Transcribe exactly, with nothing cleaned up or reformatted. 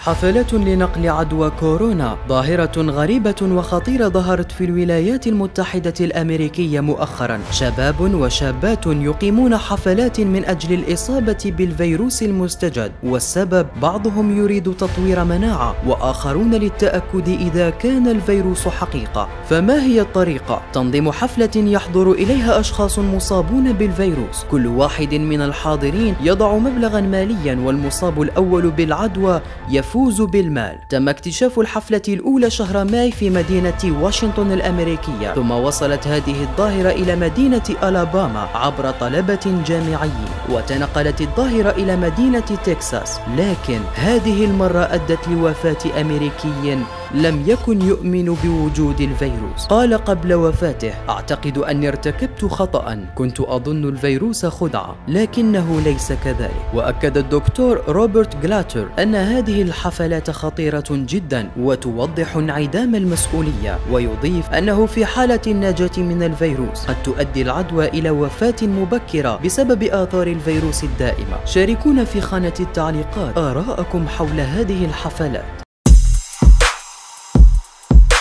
حفلات لنقل عدوى كورونا، ظاهرة غريبة وخطيرة ظهرت في الولايات المتحدة الأمريكية مؤخرا. شباب وشابات يقيمون حفلات من أجل الإصابة بالفيروس المستجد، والسبب بعضهم يريد تطوير مناعة، وآخرون للتأكد إذا كان الفيروس حقيقة. فما هي الطريقة؟ تنظيم حفلة يحضر إليها أشخاص مصابون بالفيروس، كل واحد من الحاضرين يضع مبلغا ماليا، والمصاب الأول بالعدوى يفوز بالمال. تم اكتشاف الحفلة الأولى شهر ماي في مدينة واشنطن الأمريكية، ثم وصلت هذه الظاهرة إلى مدينة ألاباما عبر طلبة جامعيين، وتنقلت الظاهرة إلى مدينة تكساس، لكن هذه المرة أدت لوفاة أمريكي لم يكن يؤمن بوجود الفيروس. قال قبل وفاته: أعتقد أني ارتكبت خطأ، كنت أظن الفيروس خدعة، لكنه ليس كذلك. وأكد الدكتور روبرت جلاتر أن هذه الحفلات خطيرة جدا وتوضح انعدام المسؤولية، ويضيف أنه في حالة النجاة من الفيروس قد تؤدي العدوى إلى وفاة مبكرة بسبب آثار الفيروس الدائمة. شاركونا في خانة التعليقات آراءكم حول هذه الحفلات.